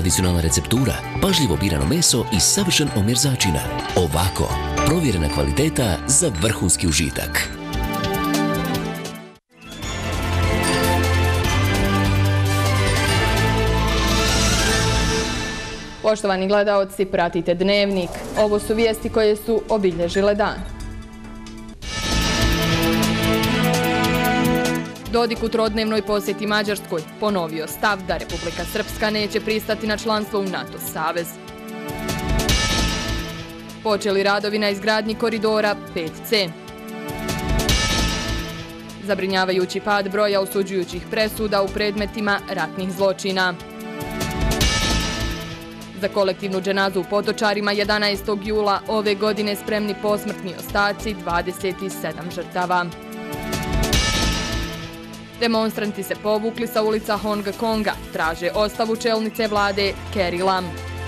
tradicionalna receptura, pažljivo birano meso i savršen omjer začina. Ovako, provjerena kvaliteta za vrhunski užitak. Poštovani gledaoci, pratite Dnevnik. Ovo su vijesti koje su obilježile dan. Dodik u trodnevnoj posjeti Mađarskoj ponovio stav da Republika Srpska neće pristati na članstvo u NATO savez. Počeli radovi na izgradnji koridora 5C. Zabrinjavajući pad broja osuđujućih presuda u predmetima ratnih zločina. Za kolektivnu dženazu u Potočarima 11. jula ove godine spremni posmrtni ostaci 27 žrtava. Demonstranti se povukli sa ulica Hong Konga, traže ostavku čelnice vlade Carrie Lam.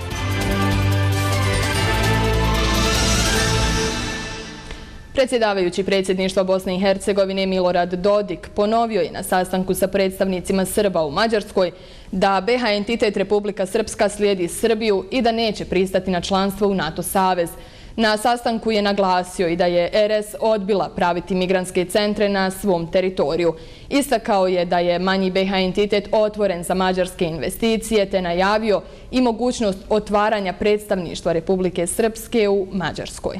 Predsjedavajući predsjedništva Bosne i Hercegovine Milorad Dodik ponovio je na sastanku sa predstavnicima Srba u Mađarskoj da BiH entitet Republika Srpska slijedi Srbiju i da neće pristati na članstvo u NATO savez. Na sastanku je naglasio i da je RS odbila praviti migrantske centre na svom teritoriju. Istakao je da je manji BiH entitet otvoren za mađarske investicije te najavio i mogućnost otvaranja predstavništva Republike Srpske u Mađarskoj.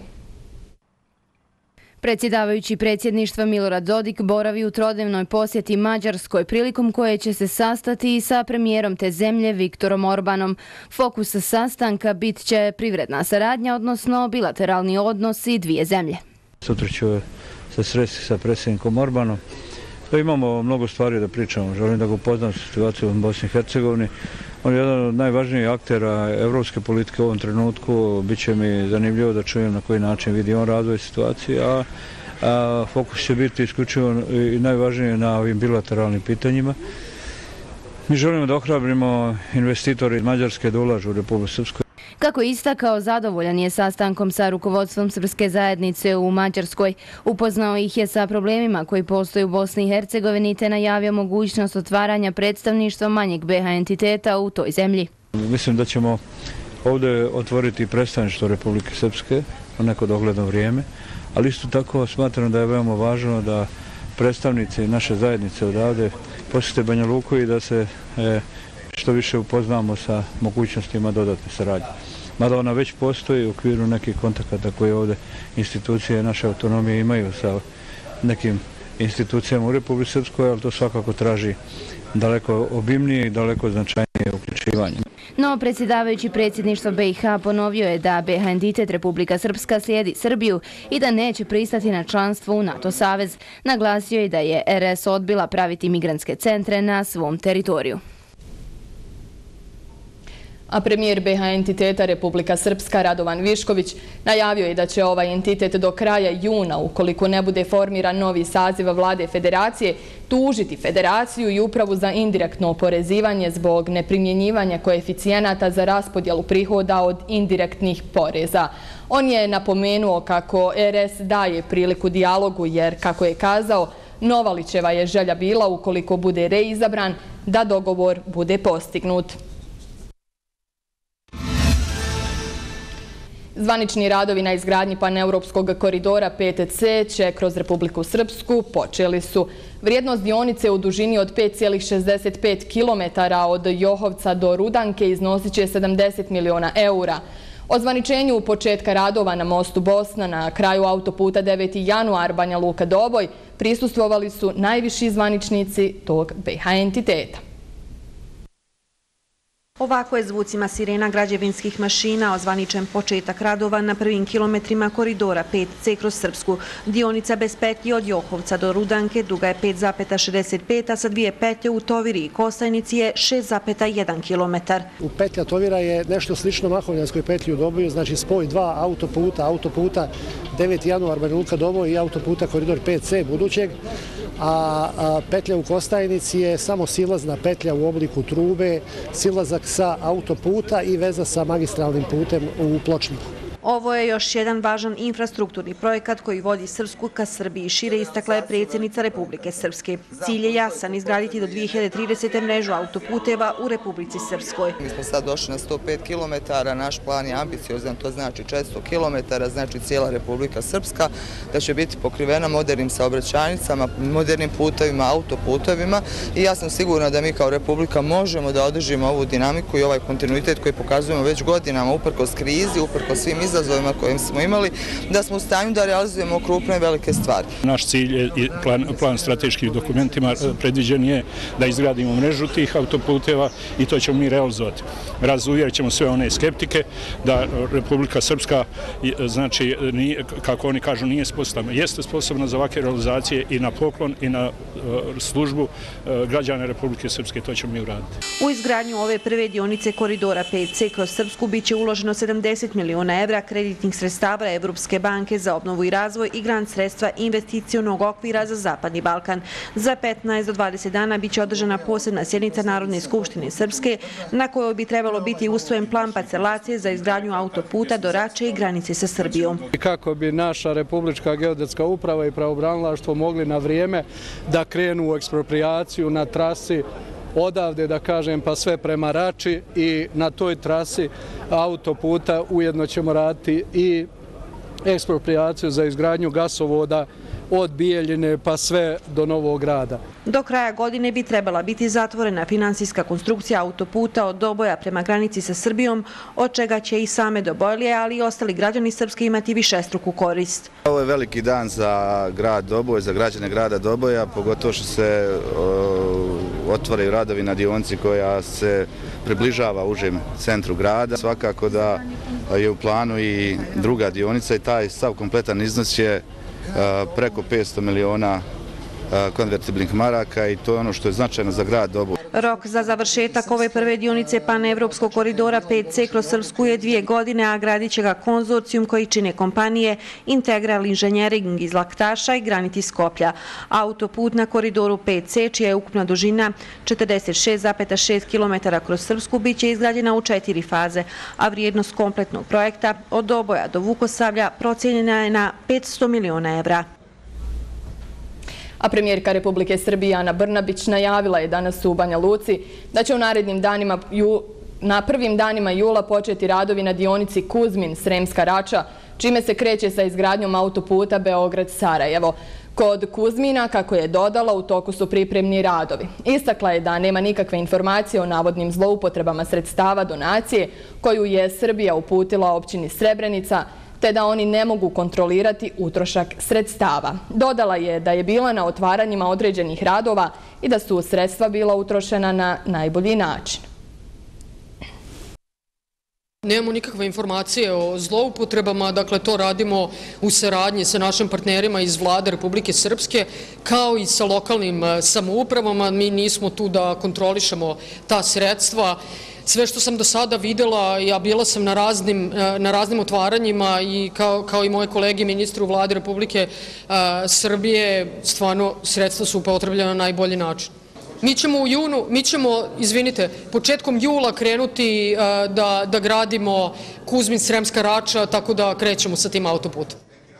Predsjedavajući predsjedništva Milorad Dodik boravi u trodnevnoj posjeti Mađarskoj, prilikom koje će se sastati i sa premijerom te zemlje Viktorom Orbanom. Fokus sastanka bit će privredna saradnja, odnosno bilateralni odnosi dvije zemlje. Sutra ću se sresti sa predsjednikom Orbanom. Imamo mnogo stvari da pričamo. Želim da ga upoznam situaciju u Bosni i Hercegovini. On je jedan od najvažnijih aktera evropske politike u ovom trenutku. Biće mi zanimljivo da čujem na koji način vidi on razvoj situacije, a fokus će biti isključivo i najvažnije na ovim bilateralnim pitanjima. Mi želimo da ohrabrimo investitore iz Mađarske da ulažu u Republiku Srpsku. Kako je istakao, zadovoljan je sastankom sa rukovodstvom srpske zajednice u Mađarskoj. Upoznao ih je sa problemima koji postoje u Bosni i Hercegovini te najavio mogućnost otvaranja predstavništva manjeg BiH entiteta u toj zemlji. Mislim da ćemo ovdje otvoriti predstavništvo Republike Srpske u neko dogledno vrijeme, ali isto tako smatram da je veoma važno da predstavnici naše zajednice odavde posjete Banja Luku i da se što više upoznamo sa mogućnostima dodatne saradnje. Mada ona već postoji u okviru nekih kontakata koje ovdje institucije naše autonomije imaju sa nekim institucijama u Republici Srpskoj, ali to svakako traži daleko obimnije i daleko značajnije uključivanje. No, predsjedavajući predsjedništva BiH ponovio je da BiH entitet Republika Srpska slijedi Srbiju i da neće pristati na članstvo u NATO savez. Naglasio je da je RS odbila praviti migrantske centre na svom teritoriju. A premijer BiH entiteta Republika Srpska Radovan Višković najavio je da će ovaj entitet do kraja juna, ukoliko ne bude formiran novi saziv vlade federacije, tužiti federaciju i upravu za indirektno oporezivanje zbog neprimjenjivanja koeficijenata za raspodjelu prihoda od indirektnih poreza. On je napomenuo kako RS daje priliku dijalogu jer, kako je kazao, Novalićeva je želja bila, ukoliko bude reizabran, da dogovor bude postignut. Zvanični radovi na izgradnji paneuropskog koridora 5C će kroz Republiku Srpsku počeli su. Vrijednost dionice u dužini od 5,65 km od Johovca do Rudanke iznosit će 70 miliona eura. Ozvaničenju početka radova na mostu Bosna na kraju autoputa 9. januar Banja Luka Doboj prisustvovali su najviši zvaničnici tog BiH entiteta. Ovako je zvucima sirena građevinskih mašina ozvaničen početak radova na prvim kilometrima koridora 5C kroz Srpsku. Dionica bez petlji od Johovca do Rudanke duga je 5,65, a sa dvije petlje u Toviri i Kostajnici je 6,1 km. U petlja Tovira je nešto slično Mahovljanskoj petlji u Doboju, znači spoj dva autoputa 9. januar Banja Luka Doboj i autoputa koridor 5C budućeg, a petlja u Kostajnici je samo silazna petlja u obliku trube, silazak sa autoputa i veza sa magistralnim putem u Pločniku. Ovo je još jedan važan infrastrukturni projekat koji vodi Srpsku ka Srbiji, šire istakla je predsjednica Republike Srpske. Cilj je jasan, izgraditi do 2030. mrežu autoputeva u Republici Srpskoj. Mi smo sad došli na 105 km, naš plan je ambiciozan, to znači 400 km, znači cijela Republika Srpska, da će biti pokrivena modernim saobraćajnicama, modernim putevima, autoputevima i ja sam sigurna da mi kao Republika možemo da održimo ovu dinamiku i ovaj kontinuitet koji pokazujemo već godinama, uprkos krizi, uprkos svim izazovima kojim smo imali, da smo u stanju da realizujemo krupne velike stvari. Naš cilj i plan strateških dokumentima predviđen je da izgradimo mrežu tih autoputeva i to ćemo mi realizovati. Razuvjerit ćemo sve one skeptike da Republika Srpska, znači, kako oni kažu, nije sposobna. Jeste sposobna za ovakve realizacije i na poklon i na službu građana Republike Srpske, to ćemo mi uraditi. U izgradnju ove prve dionice koridora 5C kroz Srpsku biće uloženo 70 miliona evra kreditnih sredstava Evropske banke za obnovu i razvoj i grant sredstva investicionog okvira za Zapadni Balkan. Za 15 do 20 dana biće održana posebna sjednica Narodne skupštine Srpske na kojoj bi trebalo biti usvojen plan parcelacije za izgradnju autoputa do Rače i granice sa Srbijom. Kako bi naša Republička geodetska uprava i pravobranilaštvo mogli na vrijeme da krenu u eksproprijaciju na trasi odavde, da kažem, pa sve prema Rači i na toj trasi autoputa ujedno ćemo raditi i eksproprijaciju za izgradnju gasovoda od Bijeljine pa sve do Novog Grada. Do kraja godine bi trebala biti zatvorena finansijska konstrukcija autoputa od Doboja prema granici sa Srbijom, od čega će i same Dobojlije, ali i ostali građani Srpske imati višestruku korist. Ovo je veliki dan za grad Doboj, za građane grada Doboja, pogotovo što se otvaraju radovi na dionici koja se približava užem centru grada. Svakako da je u planu i druga dionica i taj sav kompletan iznos je preko 500 miliona konvertibilnih maraka i to je ono što je značajno za grad Doboj. Rok za završetak ove prve dionice panevropskog koridora 5C kroz Srpsku je 2 godine, a gradit će ga konzorcijum koji čine kompanije Integral Inženjering iz Laktaša i Granit iz Skoplja. Autoput na koridoru 5C, čija je ukupna dužina 46,6 km kroz Srpsku, bit će izgrađena u 4 faze, a vrijednost kompletnog projekta od Doboja do Vukosavlja procijenjena je na 500 miliona evra. A premijerka Republike Srbije Ana Brnabić najavila je danas u Banja Luci da će u narednim danima, na prvim danima jula početi radovi na dionici Kuzmin-Sremska Rača, čime se kreće sa izgradnjom autoputa Beograd-Sarajevo. Kod Kuzmina, kako je dodala, u toku su pripremni radovi. Istakla je da nema nikakve informacije o navodnim zloupotrebama sredstava donacije koju je Srbija uputila općini Srebrenica, te da oni ne mogu kontrolirati utrošak sredstava. Dodala je da je bila na otvaranjima određenih radova i da su sredstva bila utrošena na najbolji način. Nemamo nikakve informacije o zloupotrebama, dakle to radimo u saradnji sa našim partnerima iz Vlade Republike Srpske kao i sa lokalnim samoupravama. Mi nismo tu da kontrolišemo ta sredstva. Sve što sam do sada videla, ja bila sam na raznim otvaranjima i kao i moje kolege ministri u Vladi Republike Srbije, stvarno sredstva su upotrebljena na najbolji način. Mi ćemo, izvinite, početkom jula krenuti da gradimo Kuzmin-Sremska Rača, tako da krećemo sa tim autoputom.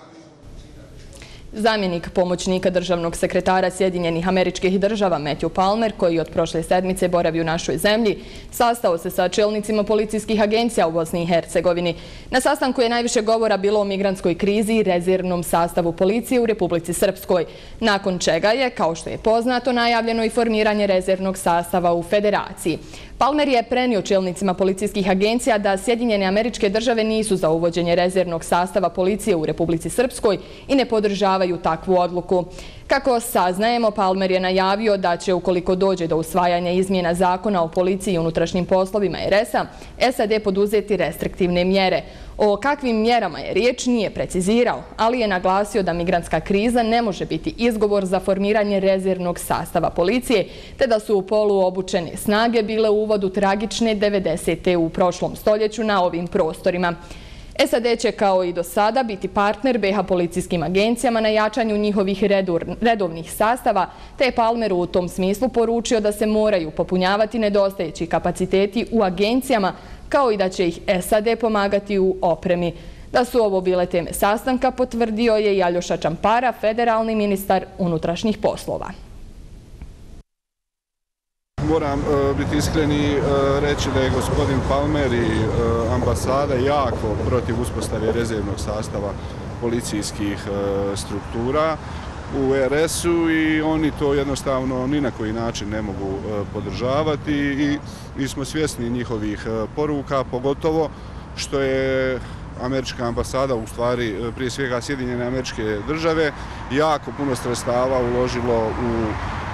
Zamjenik pomoćnika državnog sekretara Sjedinjenih Američkih Država Matthew Palmer, koji od prošle sedmice boravi u našoj zemlji, sastao se sa čelnicima policijskih agencija u Bosni i Hercegovini. Na sastanku je najviše govora bilo o migrantskoj krizi i rezervnom sastavu policije u Republici Srpskoj, nakon čega je, kao što je poznato, najavljeno i formiranje rezervnog sastava u Federaciji. Palmer je prenio čelnicima policijskih agencija da Sjedinjene Američke Države nisu za uvođenje rezervnog sastava policije u Republici Srpskoj i ne podržavaju takvu odluku. Kako saznajemo, Palmer je najavio da će, ukoliko dođe do usvajanja izmjena zakona o policiji i unutrašnjim poslovima RS-a, SAD poduzeti restriktivne mjere. O kakvim mjerama je riječ nije precizirao, ali je naglasio da migrantska kriza ne može biti izgovor za formiranje rezervnog sastava policije, te da su poluobučene snage bile u uvodu tragične 90. u prošlom stoljeću na ovim prostorima. SAD će kao i do sada biti partner BiH policijskim agencijama na jačanju njihovih redovnih sastava, te je Palmer u tom smislu poručio da se moraju popunjavati nedostajeći kapaciteti u agencijama, kao i da će ih SAD pomagati u opremi. Da su ovo bile teme sastanka potvrdio je i Aljoša Čampara, federalni ministar unutrašnjih poslova. Moram biti iskren i reći da je gospodin Palmer i ambasada jako protiv uspostave rezervnog sastava policijskih struktura u RS-u i oni to jednostavno ni na koji način ne mogu podržavati i mi smo svjesni njihovih poruka, pogotovo što je američka ambasada, u stvari prije svega Sjedinjene Američke Države, jako puno sredstava uložilo u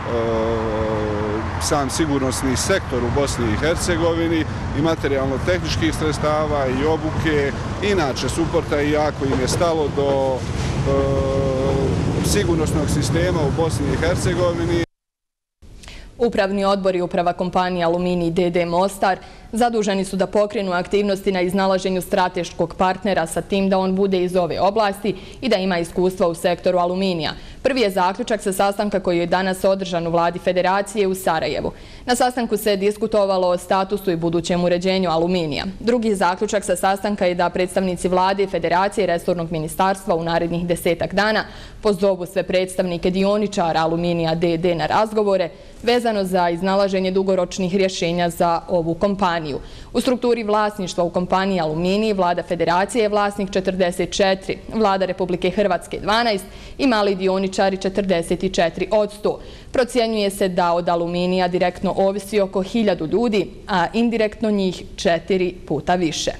sam sigurnosni sektor u Bosni i Hercegovini i materijalno-tehničkih sredstava i obuke, inače suporta i jako im je stalo do sigurnosnog sistema u Bosni i Hercegovini. Upravni odbor i uprava kompanije Aluminij d.d. Mostar zaduženi su da pokrenu aktivnosti na iznalaženju strateškog partnera sa tim da on bude iz ove oblasti i da ima iskustva u sektoru aluminija. Prvi je zaključak sa sastanka koji je danas održan u Vladi Federacije u Sarajevu. Na sastanku se diskutovalo o statusu i budućem uređenju aluminija. Drugi zaključak sa sastanka je da predstavnici Vlade, Federacije i resornog ministarstva u narednih 10 dana pozovu sve predstavnike dioničara Aluminija d.d. na razgovore vezano za iznalaženje dugoročnih rješenja za ovu kompaniju. U strukturi vlasništva u kompaniji Aluminij Vlada Federacije je vlasnik 44, Vlada Republike Hrvatske 12 i mali dioničari 44%. Procjenjuje se da od aluminija direktno ovisi oko 1000 ljudi, a indirektno njih 4 puta više.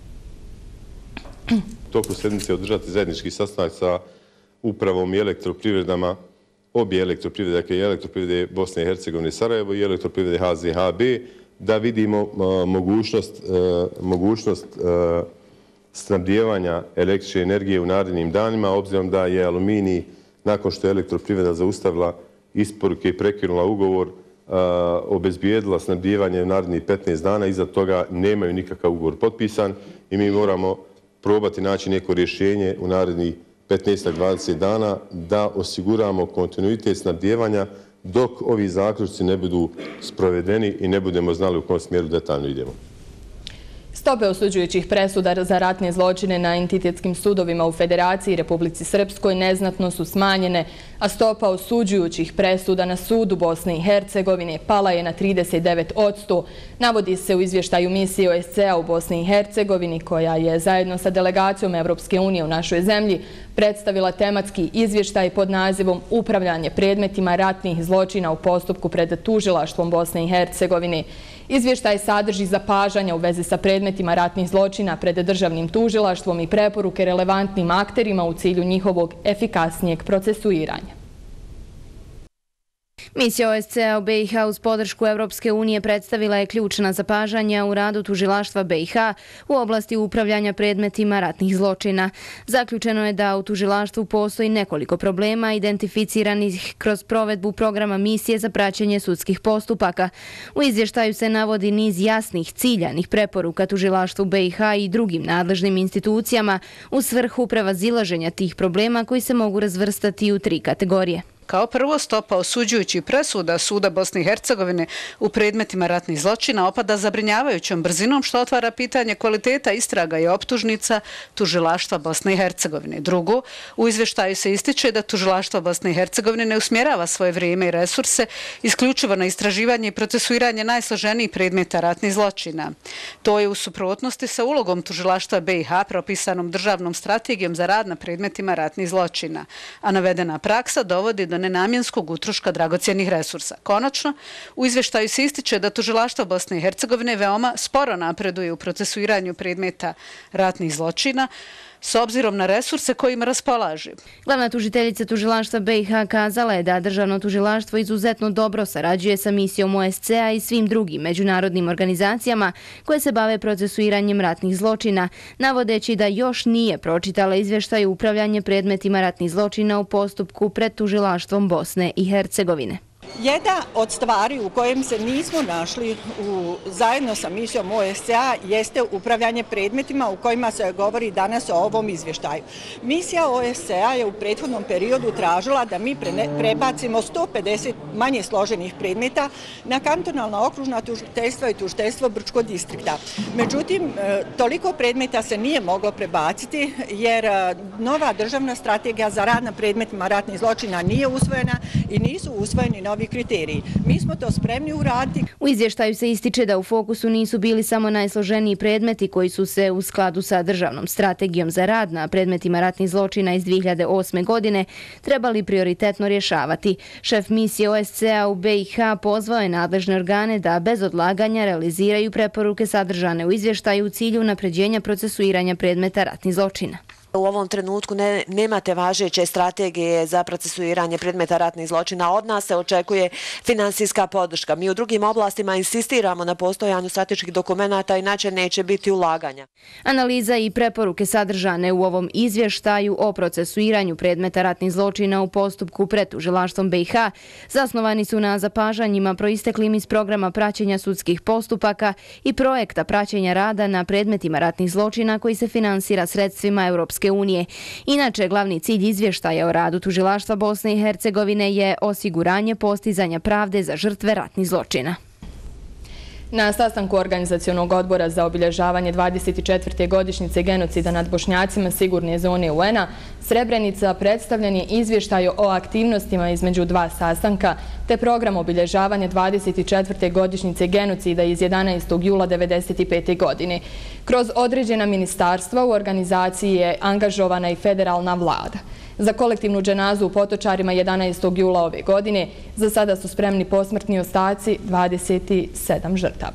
Toku sedmice održati zajednički sastanak sa upravom i elektroprivredama, obje elektroprivrede, dakle i elektroprivrede Bosne i Hercegovine i Sarajevo i elektroprivrede HZHB, da vidimo mogućnost snabdijevanja električne energije u narednim danima, obzirom da je Aluminij, nakon što je elektroprivreda zaustavila isporuke i prekinula ugovor, obezbijedila snabdijevanje u narednih 15 dana, iza toga nemaju nikakav ugovor potpisan i mi moramo probati naći neko rješenje u narednih 15-20 dana da osiguramo kontinuitet snabdijevanja dok ovi zaključci ne budu sprovedeni i ne budemo znali u kom smjeru detaljno idemo. Stope osuđujućih presuda za ratne zločine na entitetskim sudovima u Federaciji i Republici Srpskoj neznatno su smanjene, a stopa osuđujućih presuda na sudu Bosne i Hercegovine pala je na 39%. Navodi se u izvještaju misije OSCE-a u Bosni i Hercegovini, koja je zajedno sa delegacijom Evropske unije u našoj zemlji predstavila tematski izvještaj pod nazivom Upravljanje predmetima ratnih zločina u postupku pred tužilaštvom Bosne i Hercegovine. Izvještaj sadrži zapažanja u vezi sa predmetima ratnih zločina pred državnim tužilaštvom i preporuke relevantnim akterima u cilju njihovog efikasnijeg procesuiranja. Misija OSCE-a u BiH uz podršku Evropske unije predstavila je ključna zapažanja u radu tužilaštva BiH u oblasti upravljanja predmetima ratnih zločina. Zaključeno je da u tužilaštvu postoji nekoliko problema identificiranih kroz provedbu programa misije za praćenje sudskih postupaka. U izvještaju se navodi niz jasnih ciljanih preporuka tužilaštvu BiH i drugim nadležnim institucijama u svrhu prevazilaženja tih problema koji se mogu razvrstati u 3 kategorije. Kao prvo, stopa osuđujućih presuda Suda Bosne i Hercegovine u predmetima ratnih zločina opada zabrinjavajućom brzinom, što otvara pitanje kvaliteta istraga i optužnica tužilaštva Bosne i Hercegovine. Drugo, u izvještaju se ističe da tužilaštvo Bosne i Hercegovine ne usmjerava svoje vrijeme i resurse isključivo na istraživanje i procesuiranje najsloženijih predmeta ratnih zločina. To je u suprotnosti sa ulogom tužilaštva BiH propisanom državnom strategijom za rad na predmetima ratnih zločina, a navedena praksa dovodi do nenamjenskog utroška dragocjenih resursa. Konačno, u izvještaju se ističe da tužilaštvo Bosne i Hercegovine veoma sporo napreduje u procesuiranju predmeta ratnih zločina s obzirom na resurse kojima raspolaže. Glavna tužiteljica tužilaštva BiH kazala je da državno tužilaštvo izuzetno dobro sarađuje sa misijom OSCE-a i svim drugim međunarodnim organizacijama koje se bave procesuiranjem ratnih zločina, navodeći da još nije pročitala izvještaj upravljanje predmetima ratnih zločina u postupku pred tužilaštvom Bosne i Hercegovine. Jedna od stvari u kojem se nismo našli zajedno sa misijom OSCE-a jeste upravljanje predmetima u kojima se govori danas o ovom izvještaju. Misija OSCE-a je u prethodnom periodu tražila da mi prebacimo 150 manje složenih predmeta na kantonalna okružna tužiteljstva i tužiteljstvo Brčkog distrikta. Međutim, toliko predmeta se nije moglo prebaciti jer nova državna strategija za rad na predmetima ratnih zločina nije usvojena i nisu usvojeni novi kriteriji. Mi smo to spremni uraditi. U izvještaju se ističe da u fokusu nisu bili samo najsloženiji predmeti koji su se u skladu sa državnom strategijom za rad na predmetima ratnih zločina iz 2008. godine trebali prioritetno rješavati. Šef misije OSCE-a u BiH pozvao je nadležne organe da bez odlaganja realiziraju preporuke sadržane u izvještaju u cilju unapređenja procesuiranja predmeta ratnih zločina. U ovom trenutku nemate važeće strategije za procesuiranje predmeta ratnih zločina. Od nas se očekuje finansijska podrška. Mi u drugim oblastima insistiramo na postojanju strateških dokumenata, inače neće biti ulaganja. Analiza i preporuke sadržane u ovom izvještaju o procesuiranju predmeta ratnih zločina u postupku pred tužilaštvom BiH zasnovani su na zapažanjima proisteklim iz programa praćenja sudskih postupaka i projekta praćenja rada na predmetima ratnih zločina koji se finansira sredstvima Europske unije. Inače, glavni cilj izvještaja o radu tužilaštva Bosne i Hercegovine je osiguranje postizanja pravde za žrtve ratnih zločina. Na sastanku Organizacionog odbora za obilježavanje 24. godišnjice genocida nad Bošnjacima sigurne zone UN-a Srebrenica predstavljen je izvještaj o aktivnostima između dva sastanka te program obilježavanja 24. godišnjice genocida iz 11. jula 1995. godine. Kroz određena ministarstva u organizaciji je angažovana i federalna vlada. Za kolektivnu dženazu u Potočarima 11. jula ove godine za sada su spremni posmrtni ostaci 27 žrtava.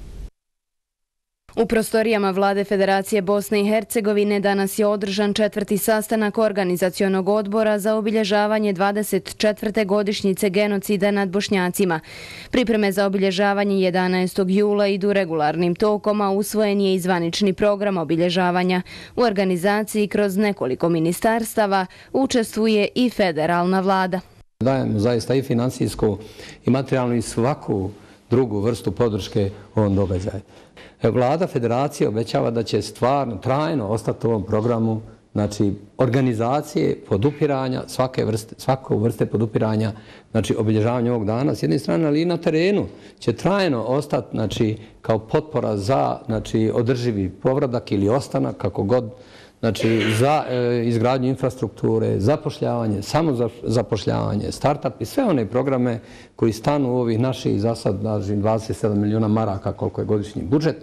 U prostorijama Vlade Federacije Bosne i Hercegovine danas je održan 4. sastanak Organizacionog odbora za obilježavanje 24. godišnjice genocida nad Bošnjacima. Pripreme za obilježavanje 11. jula idu regularnim tokom, a usvojen je i zvanični program obilježavanja. U organizaciji kroz nekoliko ministarstava učestvuje i federalna vlada. Dajemo zaista i finansijsku i materijalnu i svaku drugu vrstu podrške ovom događaju. Vlada Federacije obećava da će stvarno, trajno ostati u ovom programu, znači organizacije podupiranja, svake vrste podupiranja, znači obilježavanja ovog dana s jedne strane, ali i na terenu će trajno ostati, znači kao potpora za, znači održivi povratak ili ostanak, kako god, znači za izgradnju infrastrukture, zapošljavanje, samozapošljavanje, start-up i sve one programe koji stanu u ovih naših za sad 27 milijuna maraka koliko je godišnji budžet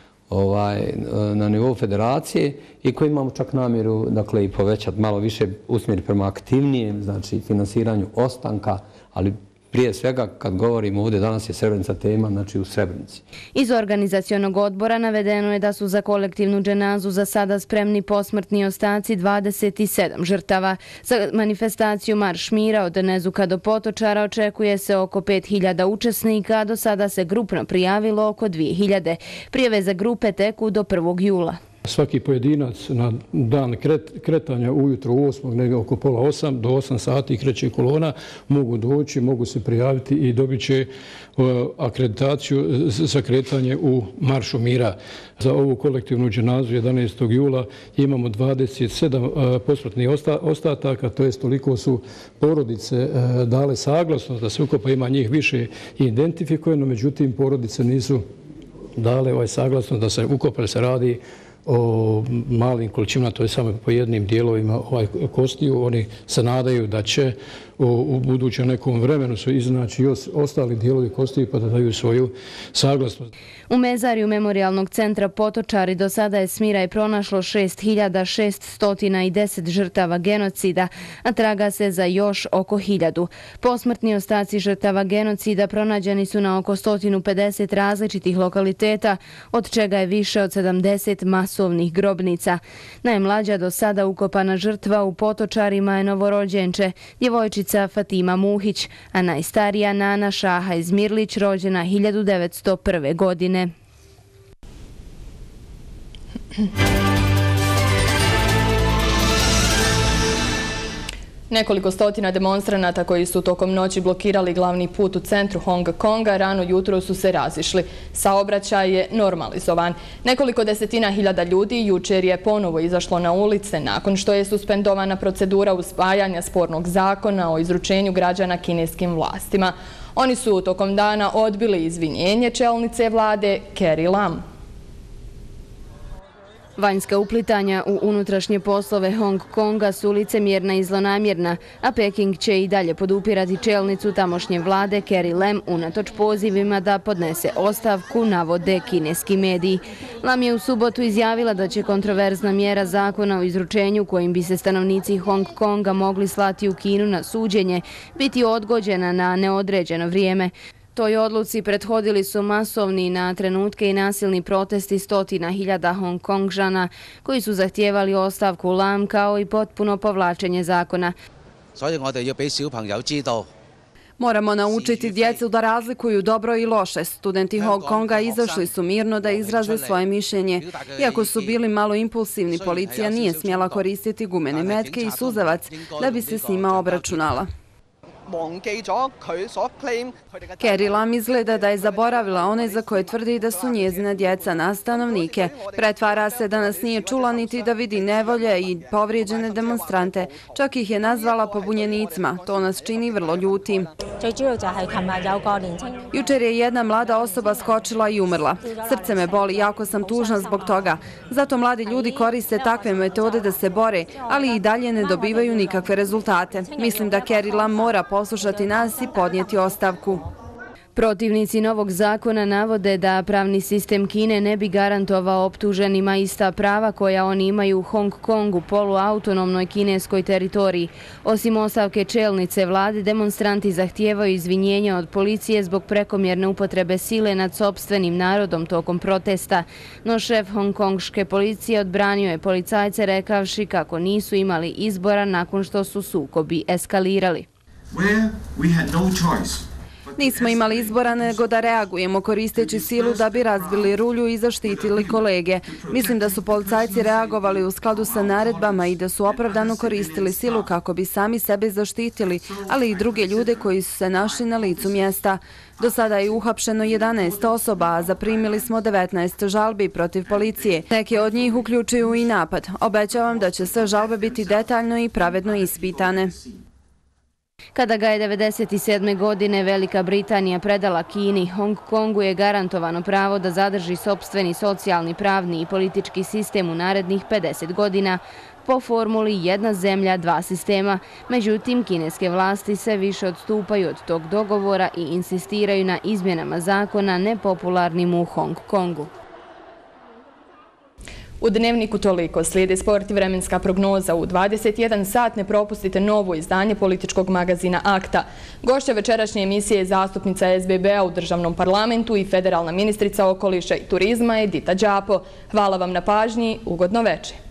na nivou federacije i koji imamo čak namjeru dakle i povećati malo više usmjeri prema aktivnijem, znači finansiranju ostanka, ali prije svega, kad govorimo ovdje, danas je Srebrenica tema, znači u Srebrenici. Iz organizacionog odbora navedeno je da su za kolektivnu dženazu za sada spremni posmrtni ostaci 27 žrtava. Za manifestaciju Marš mira od Nezuka do Potočara očekuje se oko 5000 učesnika, a do sada se grupno prijavilo oko 2000. Prijave za grupe teku do 1. jula. Svaki pojedinac na dan kretanja ujutro u 8. negdje oko pola 8 do 8 sati kreće kolona, mogu doći, mogu se prijaviti i dobit će akreditaciju za kretanje u Maršu mira. Za ovu kolektivnu dženazu 11. jula imamo 27 posmrtnih ostataka, to jest toliko su porodice dale saglasnost da se ukopa, ima njih više identifikujeno, međutim porodice nisu dale saglasnost da se ukopa, se radi o malim količinama, to je samo po jednim dijelovima kostiju. Oni se nadaju da će u budućem nekom vremenu su iznaći još ostali dijelovi kostiju pa da daju svoju saglasnost. U mezariju Memorijalnog centra Potočari do sada je Smiraj pronašlo 6610 žrtava genocida, a traga se za još oko 1000. Posmrtni ostaci žrtava genocida pronađeni su na oko 150 različitih lokaliteta, od čega je više od 70 masovnih grobnica. Najmlađa do sada ukopana žrtva u Potočarima je novorođenče, djevojčica Fatima Muhić, a najstarija Nana Šaha Izmirlić, rođena 1901. godine. Nekoliko stotina demonstranata koji su tokom noći blokirali glavni put u centru Hong Konga rano jutro su se razišli. Saobraćaj je normalizovan. Nekoliko desetina hiljada ljudi jučer je ponovo izašlo na ulice nakon što je suspendovana procedura usvajanja spornog zakona o izručenju građana kineskim vlastima. Oni su tokom dana odbili izvinjenje čelnice vlade Carrie Lam. Vanjska uplitanja u unutrašnje poslove Hong Konga su licemjerna i zlonamjerna, a Peking će i dalje podupirati čelnicu tamošnje vlade Carrie Lam unatoč pozivima da podnese ostavku, navode kineski mediji. Lam je u subotu izjavila da će kontroverzna mjera zakona o izručenju kojim bi se stanovnici Hong Konga mogli slati u Kinu na suđenje biti odgođena na neodređeno vrijeme. Toj odluci prethodili su masovni na trenutke i nasilni protesti stotina hiljada Hong Kongžana koji su zahtijevali ostavku Lam kao i potpuno povlačenje zakona. Moramo naučiti djecu da razlikuju dobro i loše. Studenti Hong Konga izašli su mirno da izraze svoje mišljenje. Iako su bili malo impulsivni, policija nije smjela koristiti gumene metke i suzavac da bi se s njima obračunala. Carrie Lam izgleda da je zaboravila one za koje tvrdi da su njezina djeca na stanovnike. Pretvara se da nas nije čula niti da vidi nevolje i povrijeđene demonstrante. Čak ih je nazvala pobunjenicima. To nas čini vrlo ljutim. Jučer je jedna mlada osoba skočila i umrla. Srce me boli, jako sam tužna zbog toga. Zato mladi ljudi koriste takve metode da se bore, ali i dalje ne dobivaju nikakve rezultate. Mislim da Carrie Lam mora poslušati nas i podnijeti ostavku. Protivnici novog zakona navode da pravni sistem Kine ne bi garantovao optuženima ista prava koja oni imaju u Hong Kongu, poluautonomnoj kineskoj teritoriji. Osim ostavke čelnice vlade, demonstranti zahtijevaju izvinjenja od policije zbog prekomjerne upotrebe sile nad sopstvenim narodom tokom protesta. No šef hongkonške policije odbranio je policajce rekavši kako nisu imali izbora nakon što su sukobi eskalirali. Nismo imali izbora nego da reagujemo koristeći silu da bi razbili rulju i zaštitili kolege. Mislim da su policajci reagovali u skladu sa naredbama i da su opravdano koristili silu kako bi sami sebe zaštitili, ali i druge ljude koji su se našli na licu mjesta. Do sada je uhapšeno 11 osoba, a zaprimili smo 19 žalbi protiv policije. Neke od njih uključuju i napad. Obećavam da će sve žalbe biti detaljno i pravedno ispitane. Kada ga je 1997. godine Velika Britanija predala Kini, Hong Kongu je garantovano pravo da zadrži sopstveni socijalni, pravni i politički sistem u narednih 50 godina po formuli jedna zemlja, dva sistema. Međutim, kineske vlasti sve više odstupaju od tog dogovora i insistiraju na izmjenama zakona nepopularnim u Hong Kongu. U Dnevniku toliko. Slijede sport i vremenska prognoza. U 21 sat ne propustite novo izdanje političkog magazina Akta. Gošća večerašnje emisije je zastupnica SBB-a u državnom parlamentu i federalna ministrica okoliša i turizma Edita Đapo. Hvala vam na pažnji, ugodno večer.